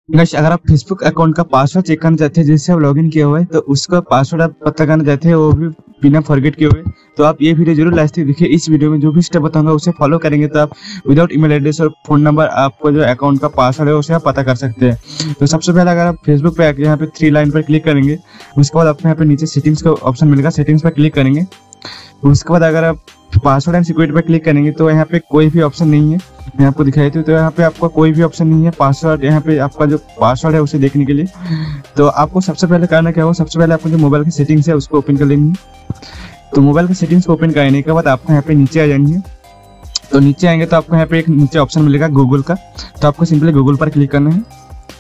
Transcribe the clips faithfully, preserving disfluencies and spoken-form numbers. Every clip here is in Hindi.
गाइस अगर आप फेसबुक अकाउंट का पासवर्ड चेक करना चाहते हैं जिससे आप लॉगिन किए हुए हैं, तो उसका पासवर्ड आप पता करना चाहते हैं वो भी बिना फॉरगेट किए हुए, तो आप ये वीडियो जरूर लास्ट तक देखिए। इस वीडियो में जो भी स्टेप बताऊंगा उसे फॉलो करेंगे तो आप विदाउट ईमेल एड्रेस और फोन नंबर आपको जो अकाउंट का पासवर्ड है उसे आप पता कर सकते हैं। तो सबसे पहले अगर आप फेसबुक पे आके यहाँ पे थ्री लाइन पर क्लिक करेंगे, उसके बाद आपको यहाँ पे नीचे सेटिंग्स का ऑप्शन मिलेगा, सेटिंग्स पर क्लिक करेंगे। उसके बाद अगर आप पासवर्ड एंड सिक्योरिटी पर क्लिक करेंगे तो यहाँ पे कोई भी ऑप्शन नहीं है, मैं आपको दिखाई थी। तो यहाँ पे आपका कोई भी ऑप्शन नहीं है पासवर्ड, यहाँ पे आपका जो पासवर्ड है उसे देखने के लिए। तो आपको सबसे पहले करना क्या होगा, सबसे पहले आपको जो मोबाइल की सेटिंग्स है उसको ओपन कर लेनी है। तो मोबाइल की सेटिंग्स को ओपन करने के बाद आपको यहाँ पे नीचे आ जानी है। तो नीचे आएंगे तो आपको यहाँ पे एक नीचे ऑप्शन मिलेगा गूगल का, तो आपको सिंपली गूगल पर क्लिक करना है।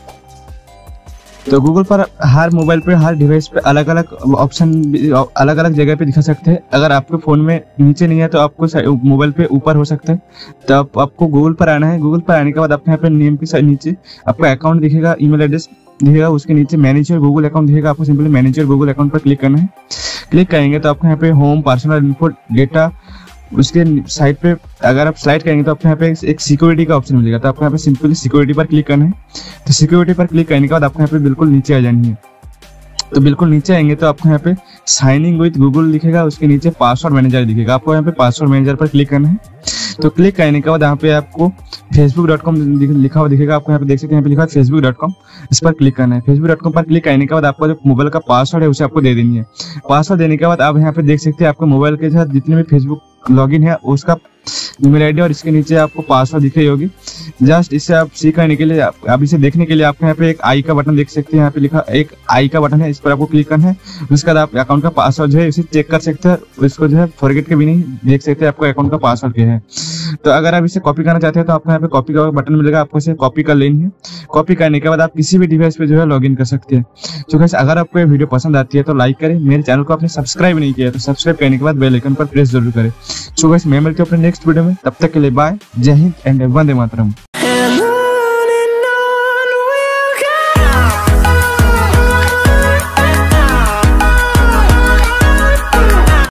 तो गूगल पर हर मोबाइल पे हर डिवाइस पे अलग अलग ऑप्शन अलग अलग जगह पे दिखा सकते हैं। अगर आपके फोन में नीचे नहीं है तो आपको मोबाइल पे ऊपर हो सकता है। तो आप, आपको गूगल पर आना है। गूगल पर आने के बाद आपको यहाँ पे नेम के नीचे आपको अकाउंट दिखेगा, ईमेल एड्रेस दिखेगा, उसके नीचे मैनेजर गूगल अकाउंट दिखेगा। आपको सिंपली मैनेजर गूगल अकाउंट पर क्लिक करना है। क्लिक करेंगे तो आपको यहाँ पे होम, पर्सनल इन्फो, डेटा, उसके साइड पे अगर आप स्लाइड करेंगे तो आपको यहाँ पे एक सिक्योरिटी का ऑप्शन मिलेगा। तो आपको यहाँ पे सिंपली सिक्योरिटी पर क्लिक करना है। तो सिक्योरिटी पर क्लिक करने के बाद आपको यहाँ पे बिल्कुल नीचे आ जानी है। तो बिल्कुल नीचे आएंगे तो आपको यहाँ पे साइनिंग विद गूगल दिखेगा, उसके नीचे पासवर्ड मैनेजर दिखेगा। आपको यहाँ पे पासवर्ड मैनेजर पर क्लिक करना है। तो क्लिक करने के बाद यहाँ पे आपको फेसबुक डॉट कॉम लिखा हुआ दिखेगा। आपको यहाँ पे देख सकते हैं, यहाँ पे लिखा है फेसबुक डॉट कॉम, इस पर क्लिक करना है। फेसबुक डॉट कॉम पर क्लिक करने के बाद आपका जो मोबाइल का पासवर्ड है उसे आपको दे देनी है। पासवर्ड देने के बाद आप यहाँ पे देख सकते हैं आपको मोबाइल के साथ जितने भी फेसबुक लॉगिन है उसका ईमेल आईडी और इसके नीचे आपको पासवर्ड दिख रही होगी। जस्ट इसे आप सी करने के लिए, आप इसे देखने के लिए आपको यहाँ पे एक आई का बटन देख सकते हैं, यहाँ पे लिखा एक आई का बटन है, इस पर आपको क्लिक करना है। उसके बाद आप अकाउंट का पासवर्ड जो है इसे चेक कर सकते हैं, इसको जो है फॉरगेट के भी नहीं देख सकते हैं आपको अकाउंट का पासवर्ड क्या है। तो अगर आप इसे कॉपी करना चाहते हैं तो आपको यहाँ पे कॉपी का बटन मिलेगा, आपको इसे कॉपी कर लेनी है। कॉपी करने के बाद आप किसी भी डिवाइस पे जो है लॉगिन कर सकते हैं। तो गाइस अगर आपको ये वीडियो पसंद आती है तो लाइक करें, मेरे चैनल को आपने सब्सक्राइब नहीं किया तो सब्सक्राइब करने के बाद बेल आइकन पर प्रेस जरूर करें। सो गाइस मैं मिलते हैं अपने नेक्स्ट वीडियो में, तब तक के लिए बाय, जय हिंद एंड वंदे मातरम।